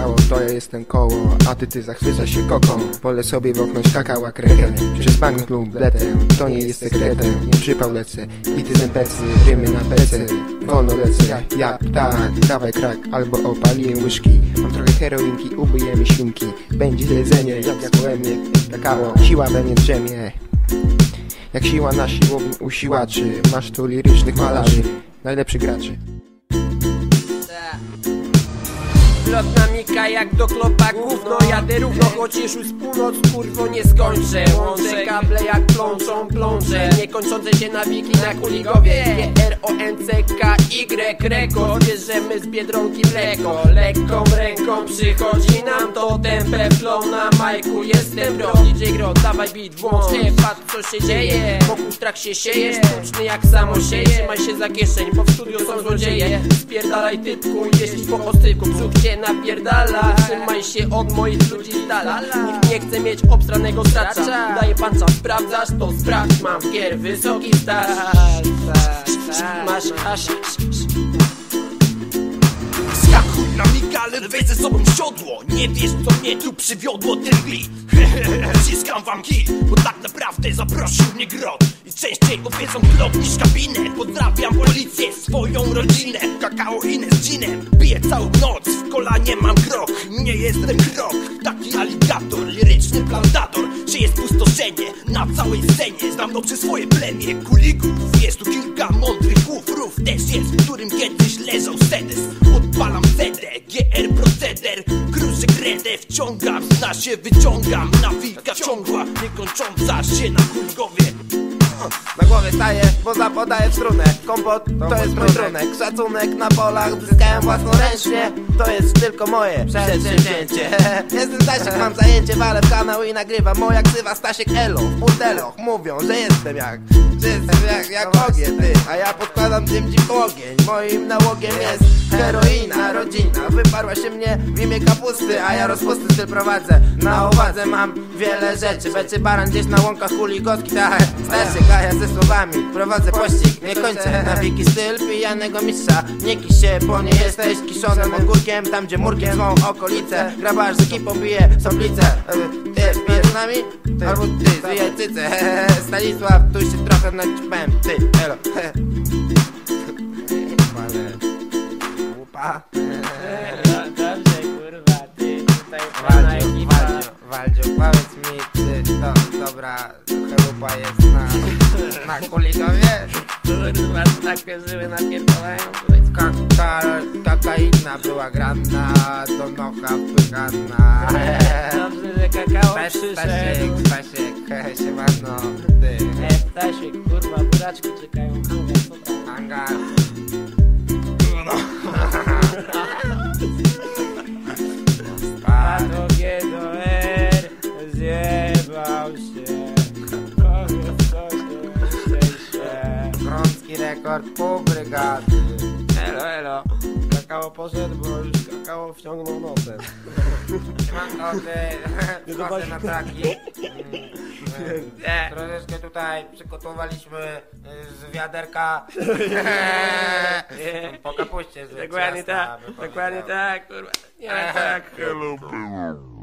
kakao, to ja jestem koło, a ty zachwycasz się koką. Wolę sobie woknąć kakała krekę, przez bank lub bletę, to nie jest sekretem. Przypał lecę i ty zępecy, rymy na pece. Wolno lecę, ja tak, dawaj krak, albo opaliłem łyżki. Mam trochę heroinki, ubijemy świnki. Będzie jedzenie, jak we mnie kakao, siła we mnie drzemie. Jak siła na siłowni u siłaczy. Masz tu lirycznych malarzy, najlepszych graczy. Lot na mika jak do klopa gówno. Jadę równo, chociaż już z północ kurwo nie skończę. Łączę kable jak plączę. Niekończące się nawiki na kuligowie. GRONCKY rekord. Bierzemy z Biedronki mleko. Lekką ręką przychodzi nam to tempę flow na majku. Jestem bro, DJ Gro, dawaj beat, włącz. Patrz co się dzieje, wokół trak się sieje. Sztuczny jak samo sieje, trzymaj się za kieszeń, bo w studiu są złodzieje. Spierdalaj typku, jeźdź po ostryku, brzuch cię napierdala. Trzymaj się od moich ludzi z dala. Nikt nie chce mieć obstranego stracza. Daję pancza, sprawdzasz, to sprawdź. Mam w gier wysoki start. Masz aż. Skakuj na migale, weź ze sobą siodło. Nie wiesz co mnie tu przywiodło, ten beat. Ściskam wam kij, bo tak naprawdę zaprosił mnie grot. I częściej odwiedzą klub niż kabinę. Pozdrawiam policję, swoją rodzinę. Kakao inne z ginem, piję całą noc. W kolanie mam krok, nie jestem krok. Taki aligator, liryczny plantator. Że jest pustoszenie na całej scenie. Znam dobrze swoje plemię kulików. Jest tu kilka mądrych łufrów. Też jest, w którym kiedyś leżał sedes. Odpalam CD, GR proceder. Kruszę kredę, wciągam, zna się wyciągam. Nawika ciągła, niekończąca się na kulgowie. Na głowie staję, bo zapodaję w strunę. Kompot to jest mój trunek. Szacunek na polach zyskałem własnoręcznie. To jest tylko moje przedsięwzięcie. Jestem Stasiek, mam zajęcie, walę w kanał i nagrywam. Moja ksywa Stasiek Elo. W burdeloch mówią, że jestem jak ogień, ty. A ja podkładam tym dziw ogień. Moim nałogiem jest heroina, rodzina. Wyparła się mnie w imię kapusty, a ja rozpusty styl prowadzę. Na uwadze mam wiele rzeczy. Beczy baran gdzieś na łąkach kuligowski. Tak, Stasiek, a ja ze słowami prowadzę pościg. Nie kończę na wiki styl pijanego mistrza. Nie kisz się, bo nie jesteś kiszonym ogórkiem. Tam gdzie murkiem zwą okolice. Grabarz z ekipą bije soplice. Ty pijesz z nami? Albo ty zwijaj cyce. Stanisław, tu się trochę naćpałem. Ty, elo. Łupa. Dobrze kurwa, ty tutaj fajna ekipa. Waldziu, powiedz mi, czy to dobra chalupa jest na kuligowie? Kurwa, takie żyły napierdalają tutaj. Kokaina była grana, do nocha wpychana. Dobrze, że kakao przyszedł. Stasiek, siemano, ty. Stasiek, kurwa, buraczki czekają. Hangar. A do G do R zjebał się. Powiedz coś do się. Grącki rekord pół brygady. Elo. Kakao poszedł, bo już kakao wciągnął nosem. Siemanko, ty, wchodzę na traki. Troszeczkę tutaj przygotowaliśmy z wiaderka. Po kapuście. Dokładnie tak, kurwa. Nie tak.